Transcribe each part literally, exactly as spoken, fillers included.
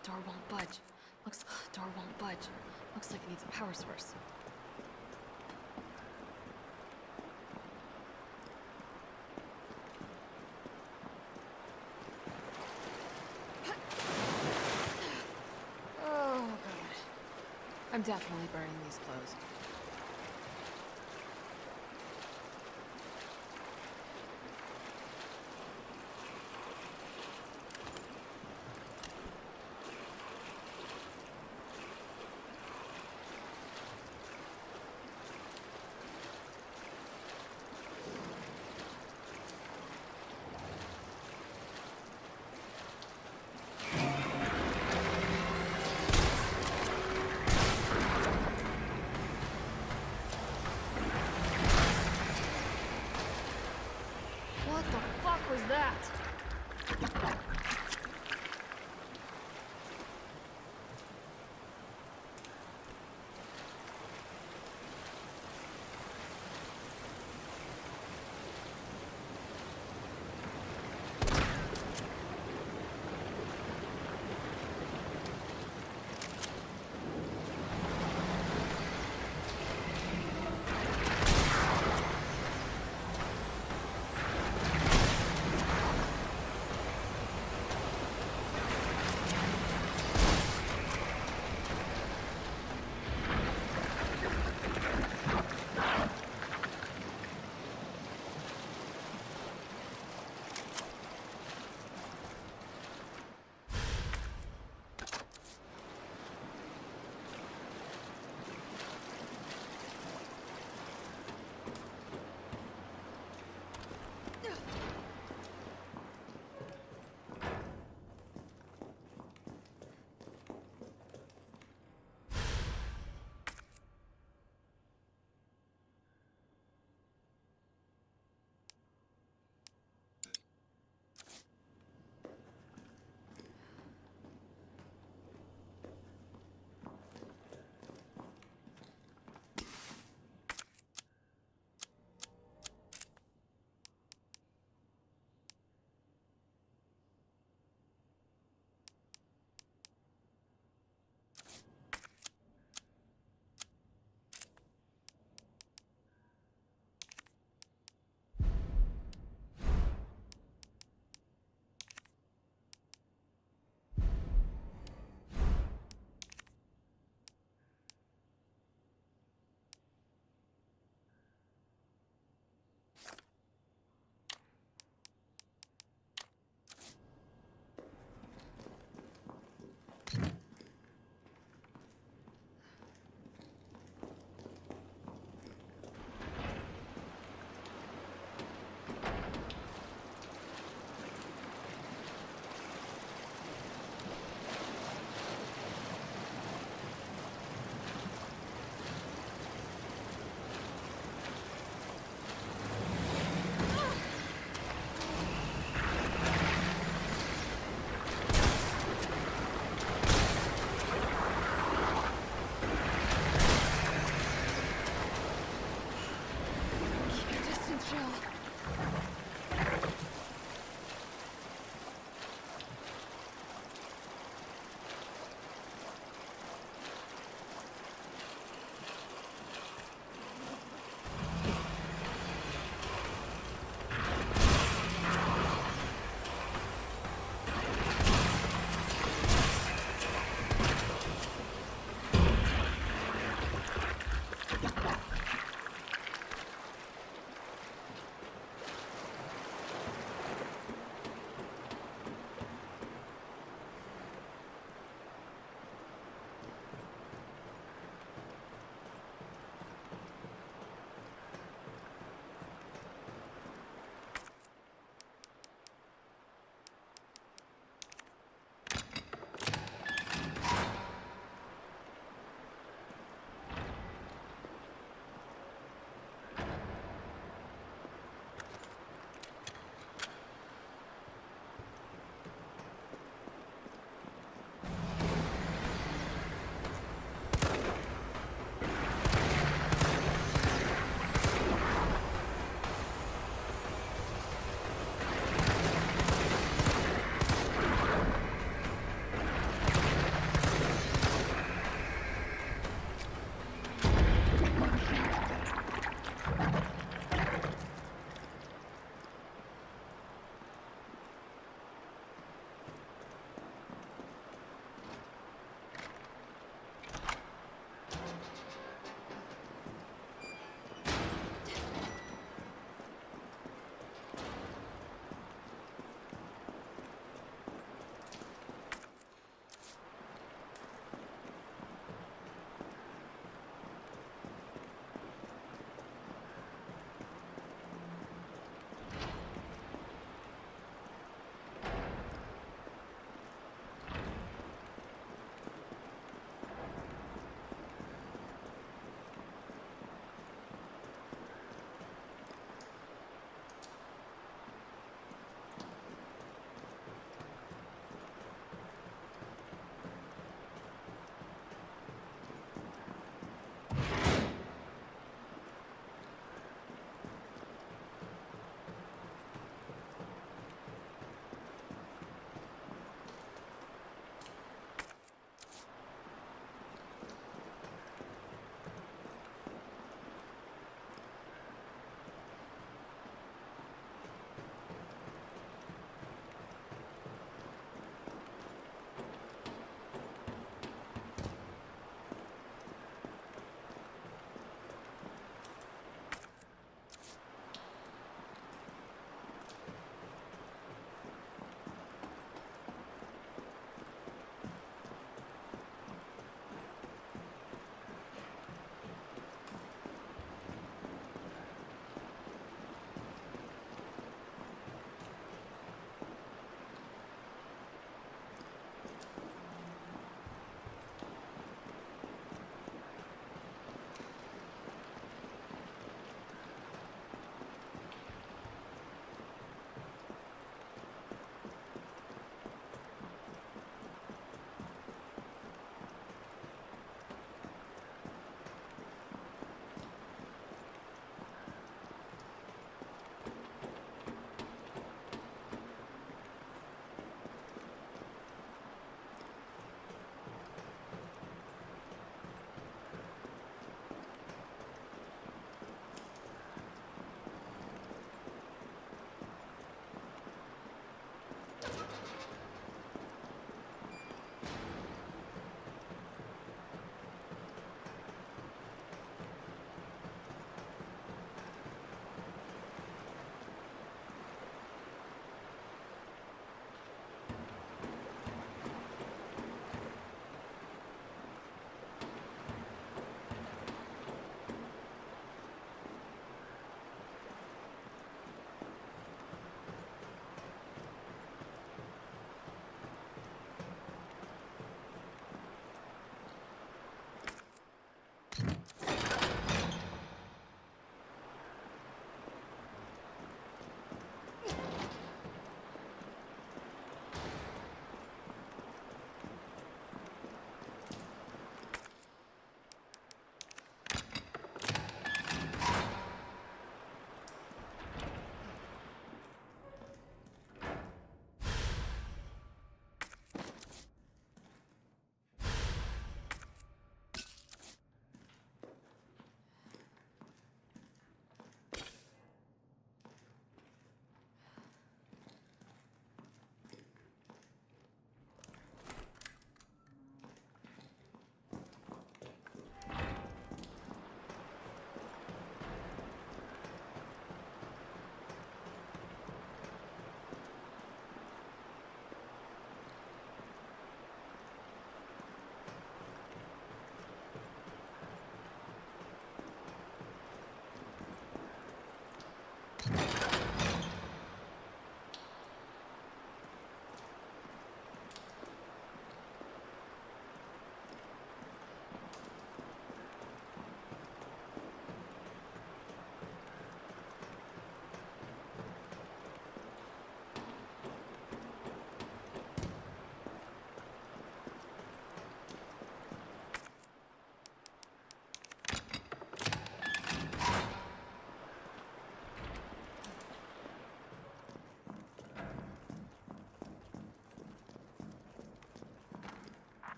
Door won't budge. Looks... Door won't budge. Looks like it needs a power source. Oh, God. I'm definitely burning these clothes. What the fuck was that?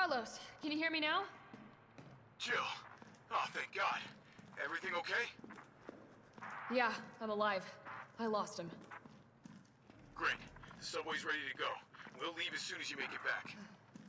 Carlos, can you hear me now? Jill. Oh, thank God. Everything okay? Yeah, I'm alive. I lost him. Great. The subway's ready to go. We'll leave as soon as you make it back.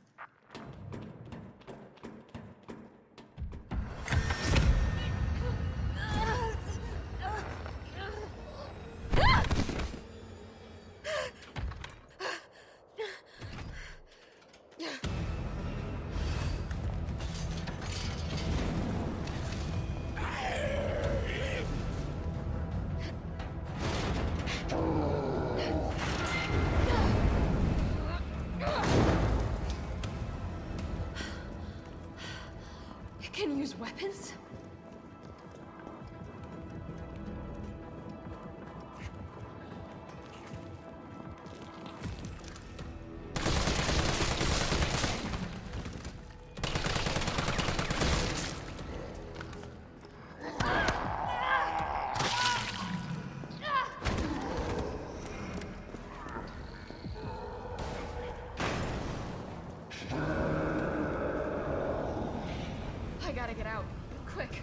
Can you use weapons? I gotta get out. Quick.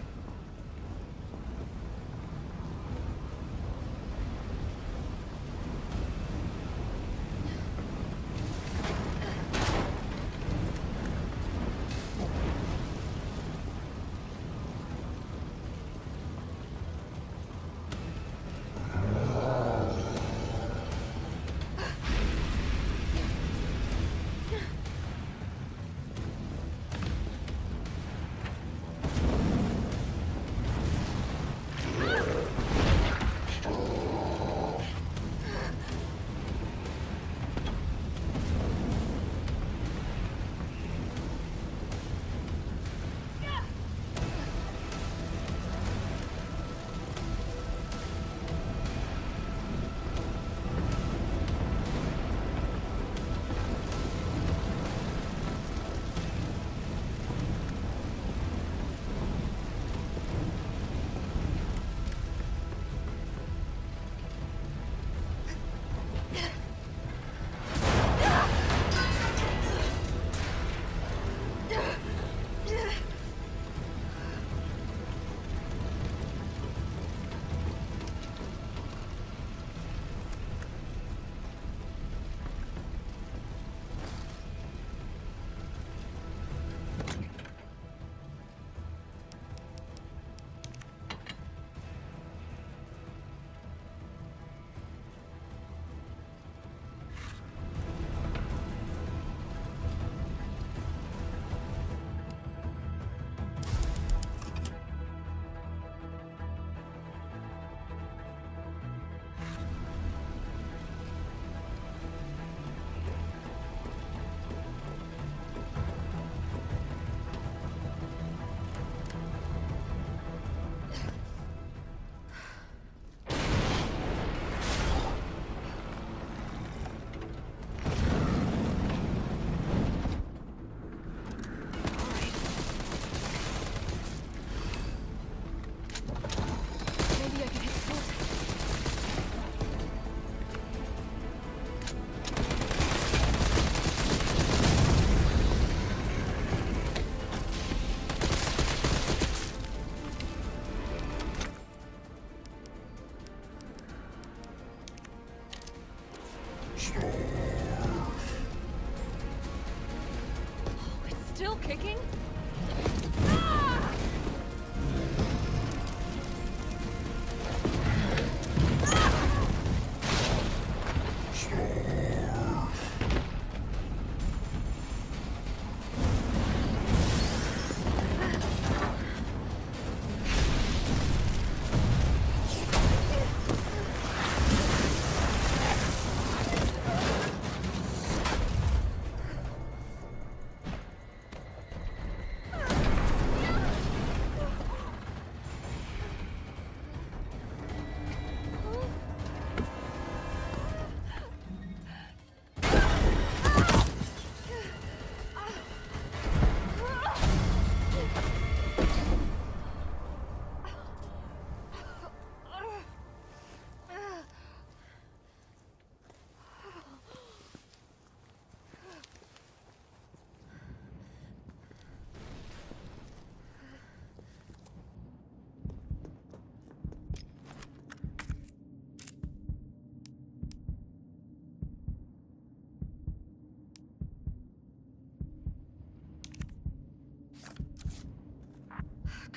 Still kicking? Ah!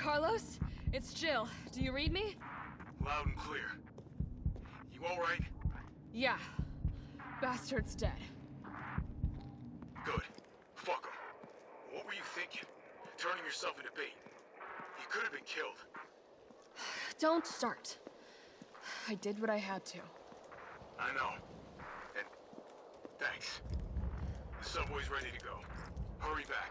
Carlos? It's Jill. Do you read me? Loud and clear. You alright? Yeah. Bastard's dead. Good. Fuck him. What were you thinking? Turning yourself into bait. You could have been killed. Don't start. I did what I had to. I know. And thanks. The subway's ready to go. Hurry back.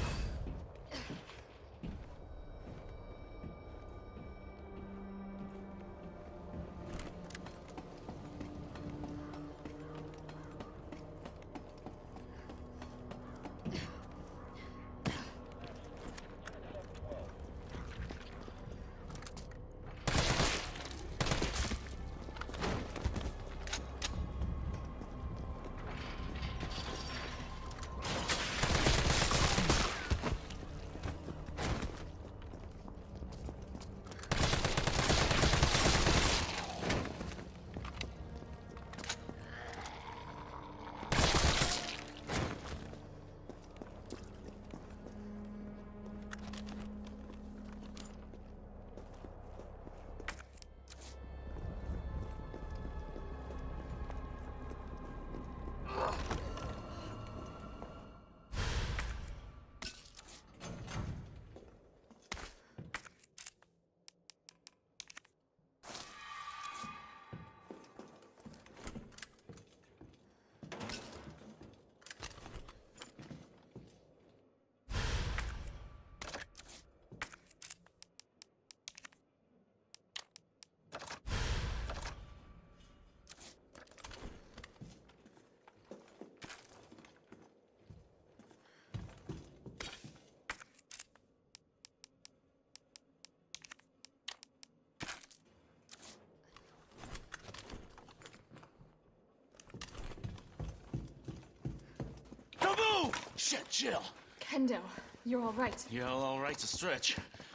Taboo! Shit, Jill. Kendo, you're all right. Yeah, all right's a stretch.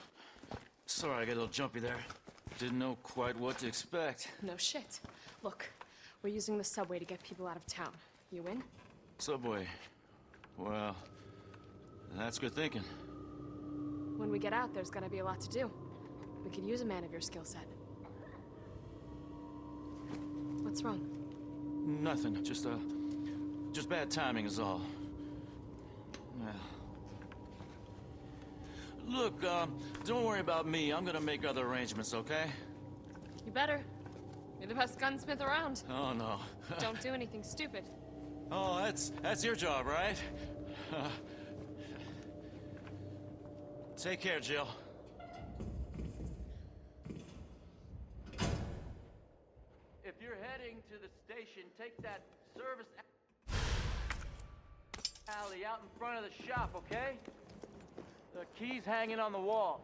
Sorry, I got a little jumpy there. Didn't know quite what to expect. No shit. Look, we're using the subway to get people out of town. You in? Subway. Well, that's good thinking. When we get out, there's gonna be a lot to do. We could use a man of your skill set. What's wrong? Nothing. Just, uh, just bad timing is all. Yeah. Look, um, don't worry about me. I'm gonna make other arrangements, okay? You better. You're the best gunsmith around. Oh, no. Don't do anything stupid. Oh, that's, that's your job, right? Uh, take care, Jill. If you're heading to the station, take that service alley out in front of the shop, okay? The key's hanging on the wall.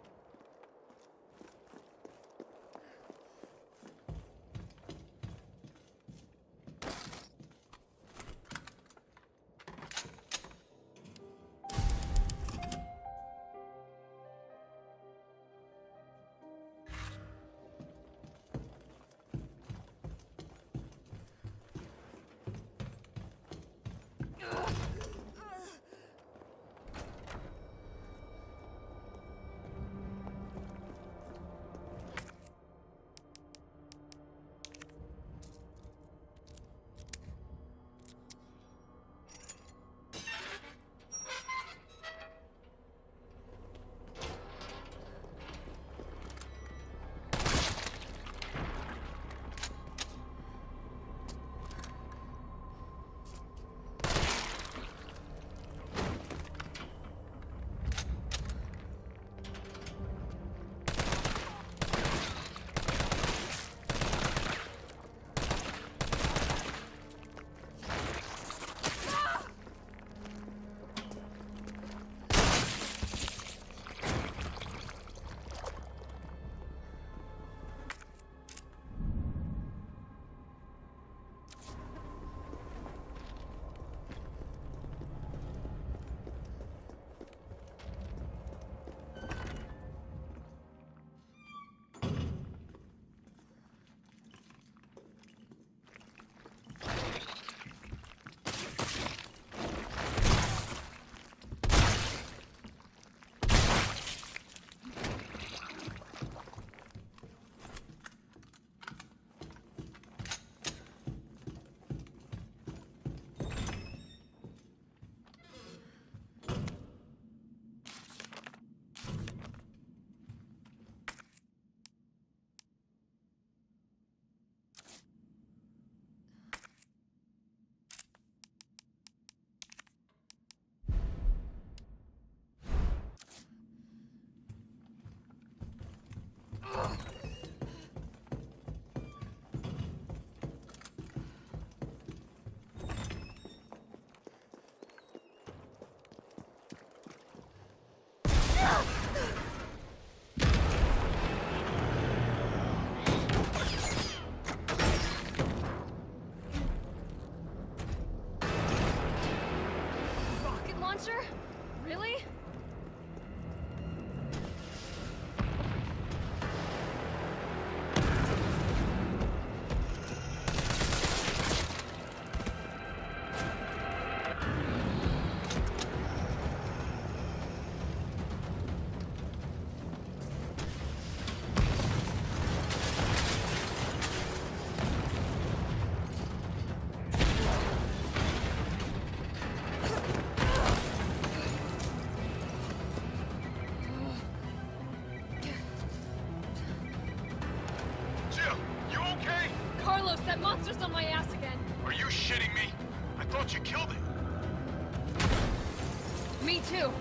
adventure? Really? Jill, you okay? Carlos, that monster's on my ass again. Are you shitting me? I thought you killed it. Me too.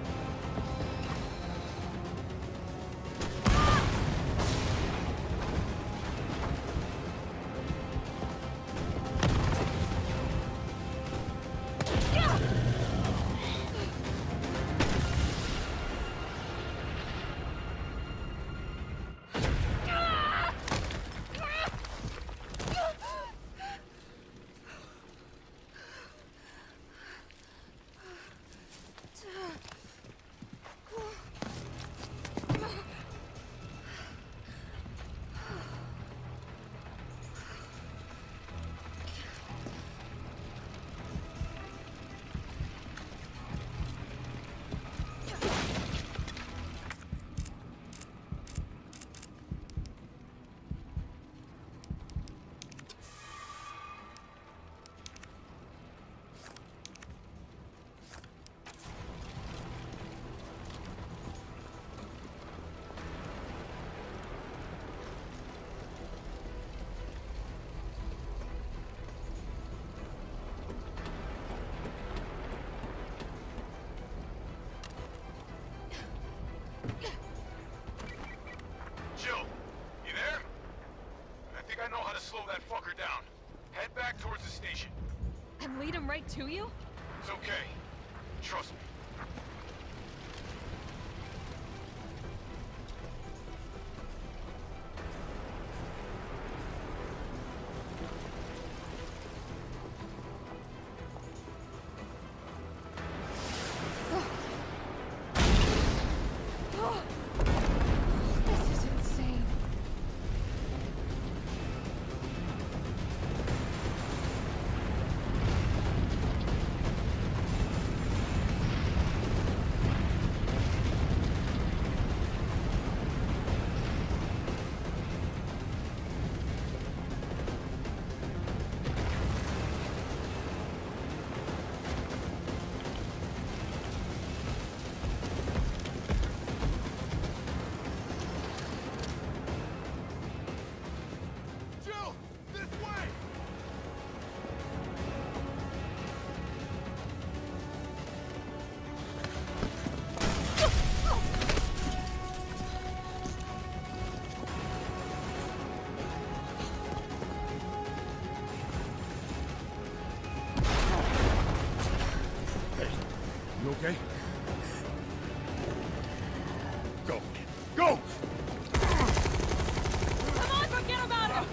Jill, you there? I think I know how to slow that fucker down. Head back towards the station. And lead him right to you? It's okay. Trust me. This is insane. Jill, this way! Hey, you okay? Go. Go! Come on, forget about him!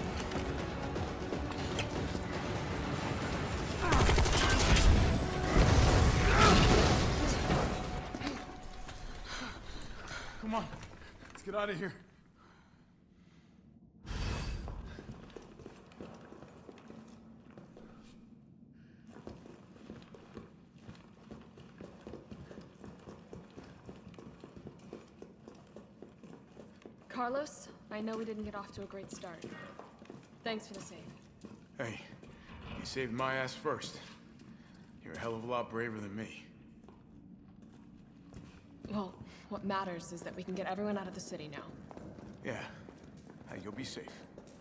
Come on. Let's get out of here. Carlos, I know we didn't get off to a great start. Thanks for the save. Hey, you saved my ass first. You're a hell of a lot braver than me. Well, what matters is that we can get everyone out of the city now. Yeah. Hey, you'll be safe.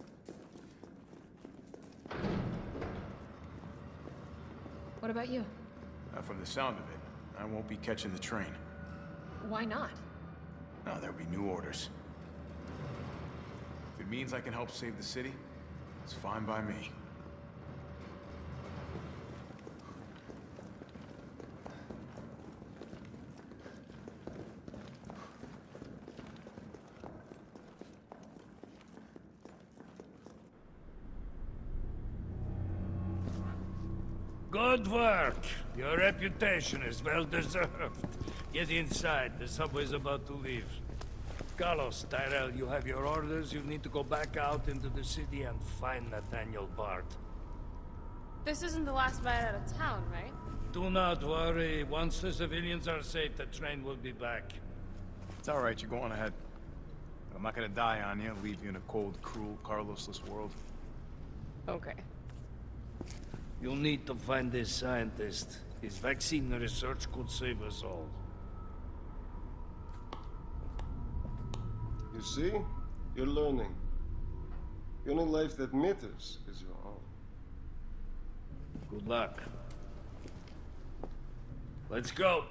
What about you? Uh, from the sound of it, I won't be catching the train. Why not? No, there'll be new orders. If it means I can help save the city, it's fine by me. Good work. Your reputation is well deserved. Get inside. The subway's about to leave. Carlos, Tyrell, you have your orders. You need to go back out into the city and find Nathaniel Bard. This isn't the last ride out of town, right? Do not worry. Once the civilians are safe, the train will be back. It's all right. You go on ahead. I'm not gonna die on you, leave you in a cold, cruel, Carlosless world. Okay. You'll need to find this scientist. His vaccine research could save us all. You see? You're learning. The only life that matters is your own. Good luck. Let's go.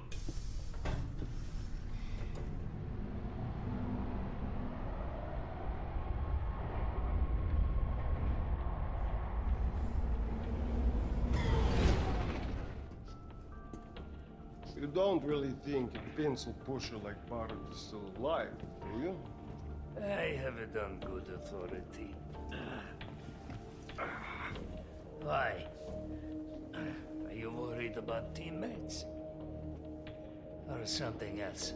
You don't really think a pencil pusher like Bard is still alive, do you? I have it on good authority. Why? Are you worried about teammates? Or something else?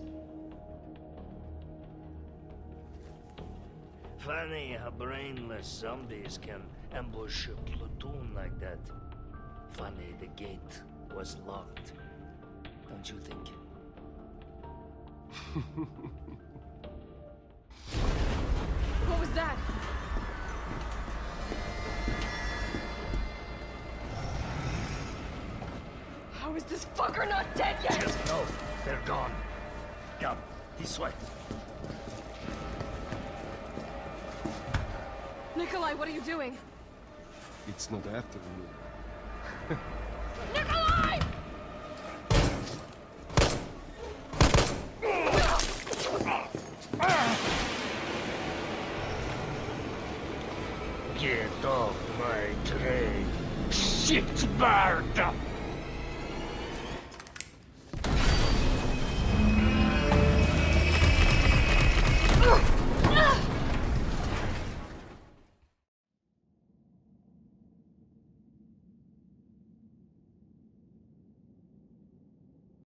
Funny how brainless zombies can ambush a platoon like that. Funny the gate was locked. Don't you think? What was that? How is this fucker not dead yet? Just know they're gone. Come, this way. Nikolai, what are you doing? It's not after you. Nikolai! Get off my train, shit bird!